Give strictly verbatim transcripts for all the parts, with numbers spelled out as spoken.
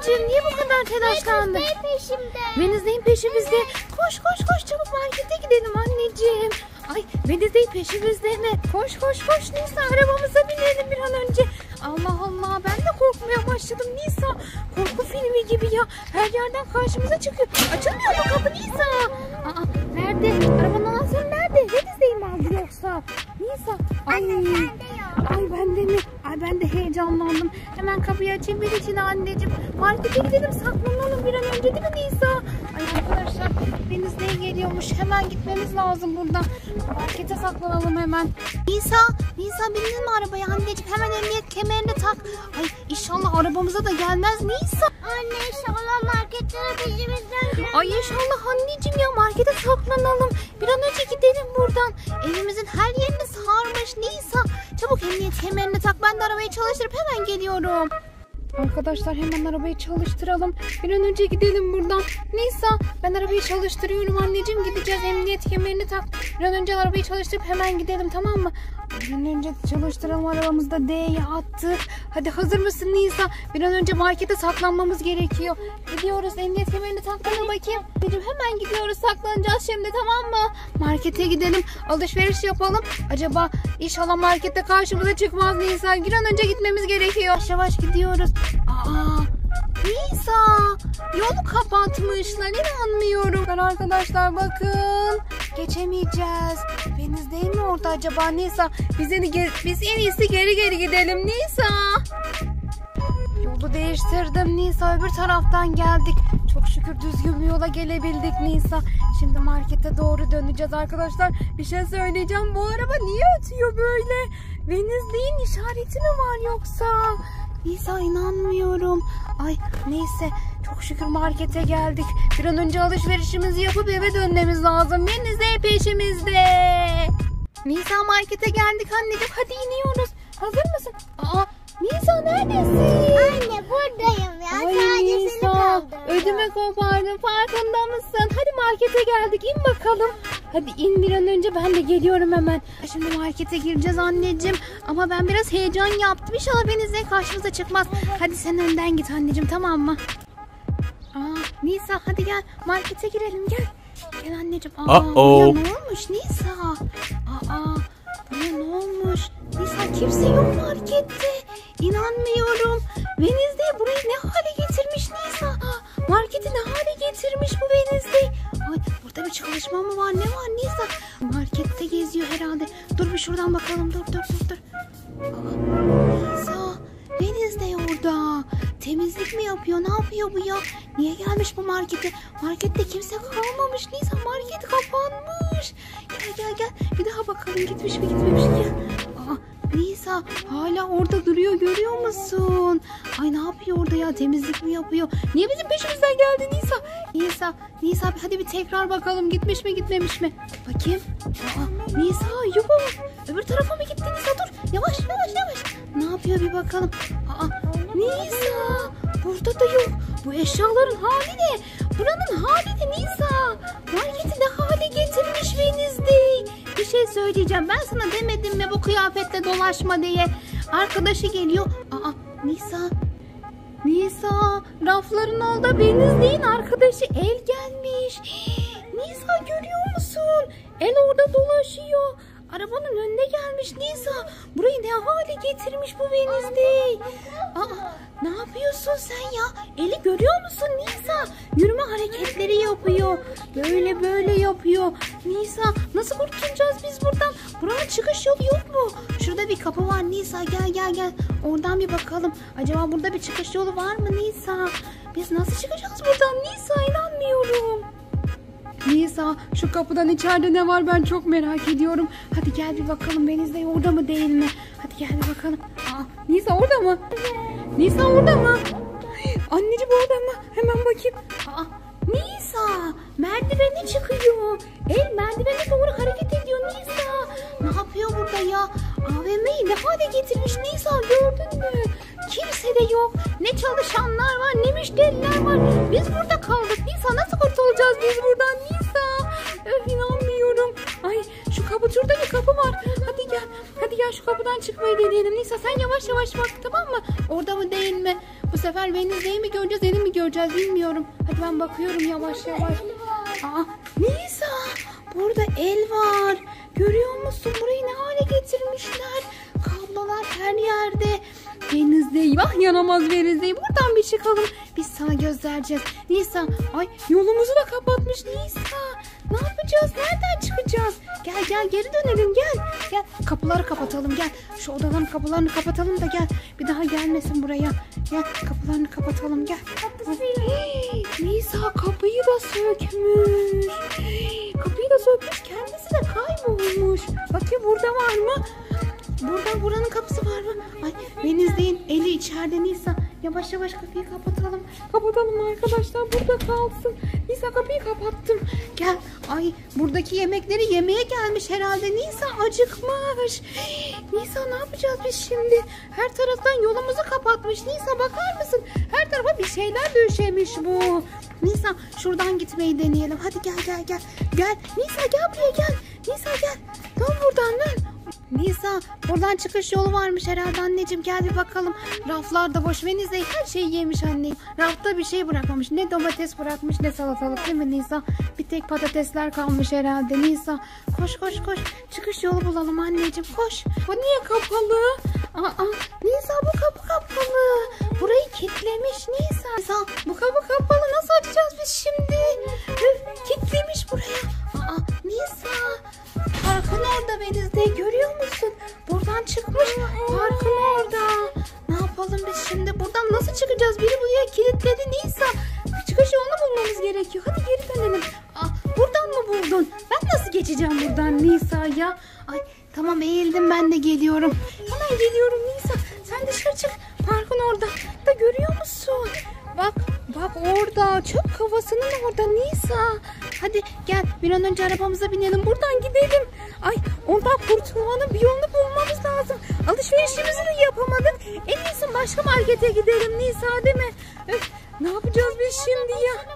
anneciğim? Niye bu kadar telaşlandın? Wednesday peşimde. Wednesday'in peşimizde. Koş koş koş çabuk markete gidelim anneciğim. Ay Wednesday peşimizde mi? Koş koş koş Nisa, arabamıza binelim bir an önce. Allah Allah, ben de korkmaya başladım Nisa. Korku filmi gibi ya. Her yerden karşımıza çıkıyor. Açılmıyor bu kapı Nisa. Aa, nerede? Arabanın anahtarı nerede? Wednesday mi aldı yoksa? Nisa. Ay. Anne bende yok. Ay bende mi? Ay ben de heyecanlandım. Hemen kapıyı açayım bir içine anneciğim. Markete gidelim, saklanalım bir an önce değil mi Nisa? Ay arkadaşlar Wednesday geliyormuş. Hemen gitmemiz lazım buradan. Markete saklanalım hemen. Nisa, Nisa bindin mi arabaya anneciğim? Hemen emniyet kemerini tak. Ay inşallah arabamıza da gelmez Nisa. Anne inşallah marketlere peşimizden gelmez. Ay inşallah anneciğim ya, markete saklanalım. Bir an önce gidelim buradan. Evimizin her yerini sarmış Nisa. Çabuk emniyet kemerini tak. Ben de arabayı çalıştırıp hemen geliyorum. Arkadaşlar hemen arabayı çalıştıralım. Bir an önce gidelim buradan. Nisa ben arabayı çalıştırıyorum anneciğim. Gideceğiz, emniyet kemerini tak. Bir an önce arabayı çalıştırıp hemen gidelim, tamam mı? Bir an önce çalıştıralım, arabamızda D'ye attık. Hadi hazır mısın Nisa? Bir an önce markete saklanmamız gerekiyor. Gidiyoruz, emniyet kemerini tak bana bakayım. Dedim hemen gidiyoruz, saklanacağız şimdi, tamam mı? Markete gidelim, alışveriş yapalım. Acaba inşallah markette karşımıza çıkmaz Nisa. Bir an önce gitmemiz gerekiyor. Yavaş yavaş gidiyoruz. Aa, Nisa yolu kapatmışlar, inanmıyorum. Arkadaşlar bakın, geçemeyeceğiz. Deniz değil mi orada acaba Nisa? Biz en, biz en iyisi geri geri gidelim Nisa. Yolu değiştirdim Nisa, öbür taraftan geldik. Çok şükür düzgün bir yola gelebildik Nisa. Şimdi markete doğru döneceğiz arkadaşlar. Bir şey söyleyeceğim, bu araba niye ötüyor böyle? Wednesday'in işareti mi var yoksa? Nisa inanmıyorum. Ay neyse, çok şükür markete geldik. Bir an önce alışverişimizi yapıp eve dönmemiz lazım. Wednesday peşimizde. Nisa markete geldik anneciğim, hadi iniyoruz. Hazır mısın? Aa, Nisa neredesin? Anne buradayım ya. Ay Sadece seni Nisa, kaldırdım. ödümü kopardım, farkında mısın? Hadi markete geldik, in bakalım. Hadi in bir an önce, ben de geliyorum hemen. Şimdi markete gireceğiz anneciğim. Ama ben biraz heyecan yaptım. İnşallah Wednesday karşımıza çıkmaz. Hadi sen önden git anneciğim, tamam mı? Aa, Nisa hadi gel markete girelim, gel. Gel anneciğim. Aa, Uh -oh. ya ne olmuş Nisa? Aa, buraya ne olmuş? Nisa kimse yok markette. İnanmıyorum. Wednesday burayı ne hale getirmiş Nisa? Marketi ne hale getirmiş bu Wednesday? Ay, burada bir çalışma mı var? Ne var Nisa? Markette geziyor herhalde. Dur bir şuradan bakalım. Dur dur dur dur. Aa, Nisa, Wednesday orada. Temizlik mi yapıyor? Ne yapıyor bu ya? Niye gelmiş bu markete? Markette kimse kalmamış Nisa. Market kapanmış. Gel gel gel. Bir daha bakalım, gitmiş mi gitmemiş mi? Gel. Aa, Nisa hala orada duruyor, görüyor musun? Ay ne yapıyor orada ya? Temizlik mi yapıyor? Niye bizim peşimizden geldi Nisa? Nisa, Nisa hadi bir tekrar bakalım, gitmiş mi gitmemiş mi? Bakayım. Aa, Nisa yok. Öbür tarafa mı gitti Nisa? Dur. Yavaş yavaş yavaş. Ne yapıyor bir bakalım. Aa, Nisa burada da yok. Bu eşyaların hali ne? Buranın hali ne Nisa? Marketi ne hale getirmiş Wednesday? Bir şey söyleyeceğim. Ben sana demedim mi bu kıyafetle dolaşma diye? Arkadaşı geliyor. Aa, Nisa. Nisa, rafların orada Wednesday'in arkadaşı El gelmiş. Nisa görüyor musun? El orada dolaşıyor. Arabanın önüne gelmiş Nisa. Burayı ne hale getirmiş bu Wednesday? Aa, ne yapıyorsun sen ya? Eli görüyor musun Nisa? Yürüme hareketleri yapıyor. Böyle böyle yapıyor. Nisa nasıl kurtulacağız biz buradan? Buranın çıkış yolu yok mu? Şurada bir kapı var Nisa, gel gel gel. Oradan bir bakalım. Acaba burada bir çıkış yolu var mı Nisa? Biz nasıl çıkacağız buradan Nisa? İnanmıyorum. Nisa şu kapıdan içeride ne var, ben çok merak ediyorum. Hadi gel bir bakalım, Wednesday orada mı değil mi? Hadi gel bir bakalım. Aa, Nisa orada mı? Nisa orada mı? Anneciğim orada mı? Hemen bakayım. Aa, Nisa merdivene çıkıyor. El merdivene doğru hareket ediyor Nisa. Ne yapıyor burada ya? A V M'yi ne hale getirmiş Nisa, gördün mü? Kimse de yok. Ne çalışanlar var ne müşteriler var. Biz burada kaldık Nisa. Nasıl kurtulacağız biz buradan Nisa? Öf, inanmıyorum. Ay şu kapı, şurada bir kapı var. Hadi gel. Hadi gel Hemen şu kapıdan çıkmayı deneyelim. Nisa sen yavaş yavaş bak, tamam mı? Orada mı değil mi? Bu sefer Wednesday'i mi göreceğiz, El'i mi göreceğiz bilmiyorum. Hadi ben bakıyorum yavaş yavaş. Aa, Nisa burada el var. Görüyor musun? Burayı ne hale getirmişler? Kablolar her yerde. Wednesday, vah yanamaz Wednesday. Buradan bir çıkalım. Biz sana göstereceğiz. Nisa, ay yolumuzu da kapatmış Nisa. Ne yapacağız? Nereden çıkacağız? Gel gel geri dönelim gel. Gel kapıları kapatalım gel. Şu odaların kapılarını kapatalım da gel. Bir daha gelmesin buraya. Gel kapılarını kapatalım gel. Hey, Nisa kapıyı da sökmüş. Hey, kapıyı da sökmüş. Kendisi de kaybolmuş. Bakayım burada var mı? Burada buranın kapısı var mı? Ay Wednesday'in eli içeride Nisa. Yavaş yavaş kapıyı kapatalım. Kapatalım arkadaşlar, burada kalsın. Nisa kapıyı kapattım. Gel. Ay buradaki yemekleri yemeye gelmiş herhalde. Nisa acıkmış. Hey, Nisa ne yapacağız biz şimdi? Her taraftan yolumuzu kapatmış. Nisa bakar mısın? Her tarafa bir şeyler döşemiş bu. Nisa şuradan gitmeyi deneyelim. Hadi gel gel gel. Gel. Nisa gel buraya gel. Nisa gel. Dön buradan dön. Nisa buradan çıkış yolu varmış herhalde anneciğim, gel bir bakalım. Raflar da boş. Wednesday her şeyi yemiş anne. Rafta bir şey bırakmamış. Ne domates bırakmış ne salatalık, değil mi Nisa? Bir tek patatesler kalmış herhalde. Nisa koş koş koş. Çıkış yolu bulalım anneciğim, koş. Bu niye kapalı? Aa, Nisa bu kapı kapalı. Burayı kilitlemiş Nisa. Nisa bu kapı kapalı. Nasıl açacağız biz şimdi? Üf, kilitlemiş buraya. Aa, Nisa parkın orada Wednesday, görüyor musun? Buradan çıkmış. Parkın orada. Ne yapalım biz şimdi? Buradan nasıl çıkacağız? Biri buraya kilitledi Nisa. Çıkış yolunu bulmamız gerekiyor. Hadi geri dönelim. Aa, buradan mı buldun? Ben nasıl geçeceğim buradan Nisa ya? Ay tamam eğildim, ben de geliyorum. Hemen geliyorum Nisa. Sen dışarı çık. Parkın orada. Da görüyor musun? Bak bak orada. Çöp kovasının orada Nisa. Hadi gel bir an önce arabamıza binelim. Buradan gidelim. Ay ondan kurtulmanın bir yolunu bulmamız lazım. Alışverişimizi de yapamadık. En iyisi başka markete gidelim Nisa, değil mi? Öf, ne yapacağız biz şimdi ya?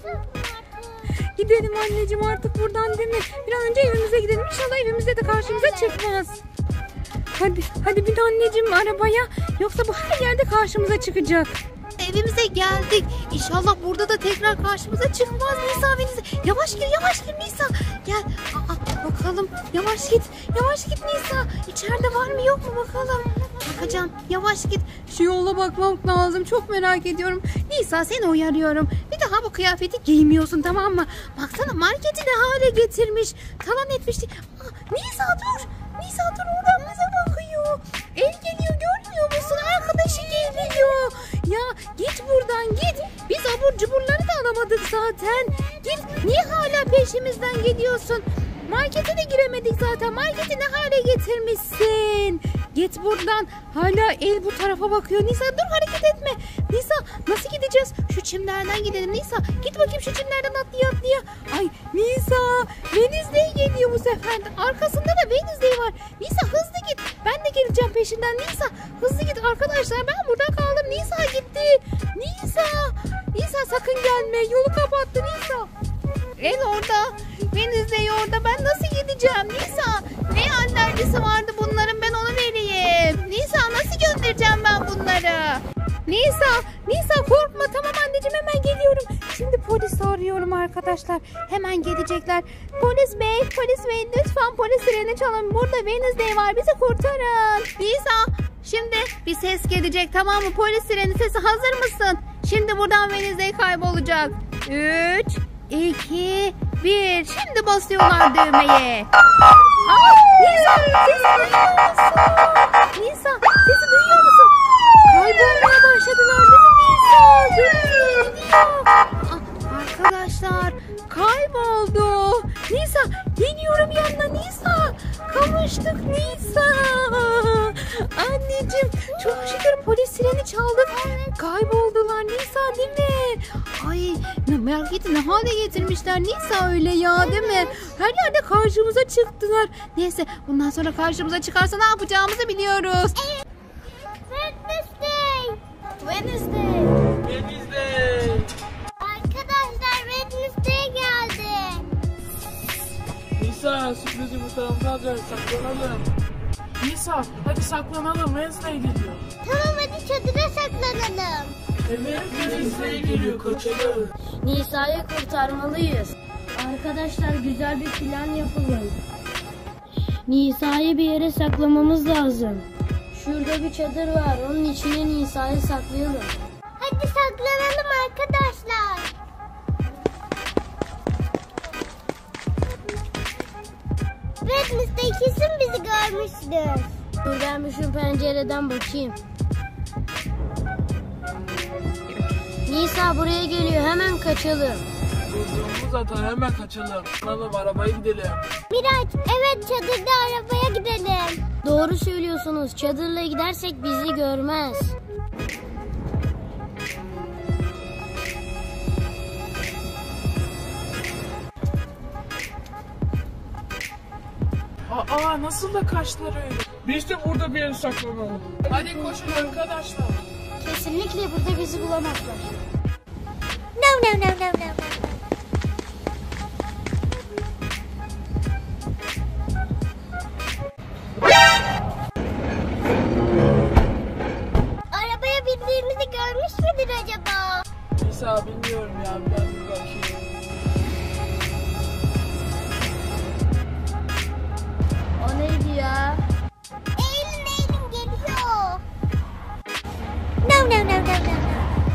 Gidelim anneciğim artık buradan, değil mi? Bir an önce evimize gidelim. İnşallah evimizde de karşımıza çıkmaz. Hadi hadi bin anneciğim arabaya. Yoksa bu her yerde karşımıza çıkacak. Evimize geldik. İnşallah burada da tekrar karşımıza çıkmaz Nisa. Yavaş gir yavaş gir Nisa. Gel. Aa, bakalım. Yavaş git. Yavaş git Nisa. İçeride var mı yok mu bakalım. Bakacağım. Yavaş git. Şu yola bakmak lazım. Çok merak ediyorum. Nisa seni uyarıyorum. Bir daha bu kıyafeti giymiyorsun, tamam mı? Baksana marketi ne hale getirmiş. Talan etmişti. Aa, Nisa dur. Nisa dur, oradan bize bakıyor. El geliyor, görmüyor musun? Arkadaşı geliyor. Ya git buradan git. Biz abur cuburları da alamadık zaten. Git. Niye hala peşimizden gidiyorsun? Markete de giremedik zaten. Marketi ne hale getirmişsin? Git buradan. Hala el bu tarafa bakıyor. Nisa dur, hareket etme. Nisa nasıl gideceğiz? Şu çimlerden gidelim Nisa. Git bakayım şu çimlerden atlaya atlaya. Ay Nisa, Wednesday geliyor bu sefer. Arkasında da Wednesday var. Nisa hızlı git. Ben de geleceğim peşinden Nisa. Hızlı git arkadaşlar. Ben burada kaldım. Nisa gitti. Nisa. Nisa sakın gelme. Yolu kapattı Nisa. El orada. Wednesday orada. Ben nasıl gideceğim Nisa? Ne alerjisi vardı bunların, ben onu vereyim. Nisa nasıl göndereceğim ben bunları? Nisa, Nisa korkma, tamam anneciğim hemen geliyorum. Şimdi polisi arıyorum arkadaşlar. Hemen gelecekler. Polis bey, polis bey lütfen polis sireni çalın. Burada Wednesday var, bizi kurtarın. Nisa şimdi bir ses gelecek, tamam mı? Polis sireni sesi, hazır mısın? Şimdi buradan Wednesday kaybolacak. üç, iki, bir. Şimdi basıyorlar düğmeye. Aa, Nisa sesi duyuyor musun? Nisa sesi duyuyor musun? Kaybolmaya başladılar değil mi Nisa? Görüntü gidiyor. Arkadaşlar kayboldu. Nisa geliyorum yanına Nisa. Kavuştuk Nisa. Anneciğim çok şükür polis sireni çaldık. Kayboldular Nisa, değil mi? Ay marketi ne hale getirmişler Nisa öyle ya, değil mi? Her yerde karşımıza çıktılar. Neyse bundan sonra karşımıza çıkarsa ne yapacağımızı biliyoruz. Wednesday. Wednesday. Wednesday. Arkadaşlar Wednesday geldi. Nisa sürpriz yumurtalarımızı alacağız. Saklanalım. Nisa Nisa hadi saklanalım, Wednesday geliyor. Tamam hadi çadıra saklanalım. Evet, Wednesday geliyor, kaçalım. Nisa'yı kurtarmalıyız. Arkadaşlar güzel bir plan yapalım. Nisa'yı bir yere saklamamız lazım. Şurada bir çadır var. Onun içine Nisa'yı saklayalım. Hadi saklanalım arkadaşlar. Wednesday kesin bizi görmüştür. Dur ben bir şu pencereden bakayım. Nisa buraya geliyor. Hemen kaçalım. Durduğumuz zaten, hemen kaçalım. Alalım arabaya gidelim. Miraç, evet çadırda arabaya gidelim. Doğru söylüyorsunuz. Çadırla gidersek bizi görmez. Aa, nasıl da kaçtılar öyle. Biz de burada bir yere saklanalım. Hadi koşun arkadaşlar. Kesinlikle burada bizi bulamazlar. No no no no no. no. Arabaya bindiğimizi görmüş müdür acaba? Nisa bilmiyorum ya, ben bir bakayım. O neydi ya? Eğilin eğilin geliyor. No no no no no.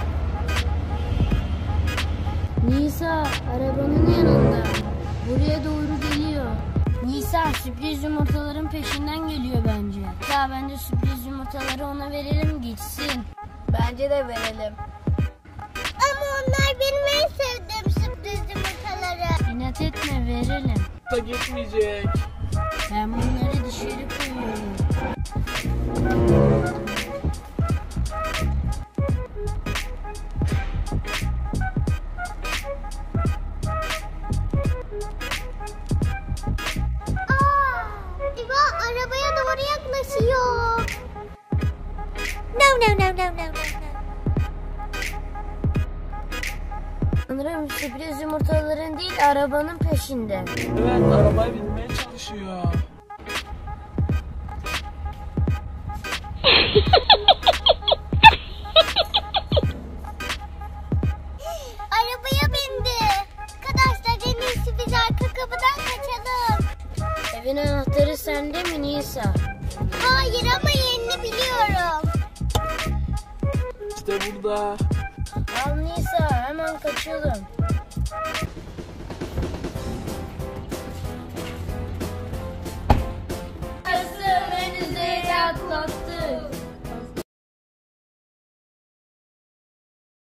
Nisa arabanın yanında. Buraya doğru geliyor. Nisa sürpriz yumurtaların peşinden geliyor bence. Ya bence sürpriz yumurtaları ona verelim gitsin. Bence de verelim. Ama onlar benim en sevdiğim sürpriz yumurtaları. İnat etme verelim. Da gitmeyecek. Ben bunları dışarı koyuyorum. Aa, eyvah arabaya doğru yaklaşıyor. No no no no no no. Sanırım sürpriz yumurtaların değil arabanın peşinde. Evet, arabaya binmeye çalışıyor. Arabaya bindi. Arkadaşlar en iyisi biz arka kapıdan kaçalım. Evin anahtarı sende mi Nisa? Hayır ama yerini biliyorum. İşte burada. Al Nisa hemen kaçalım.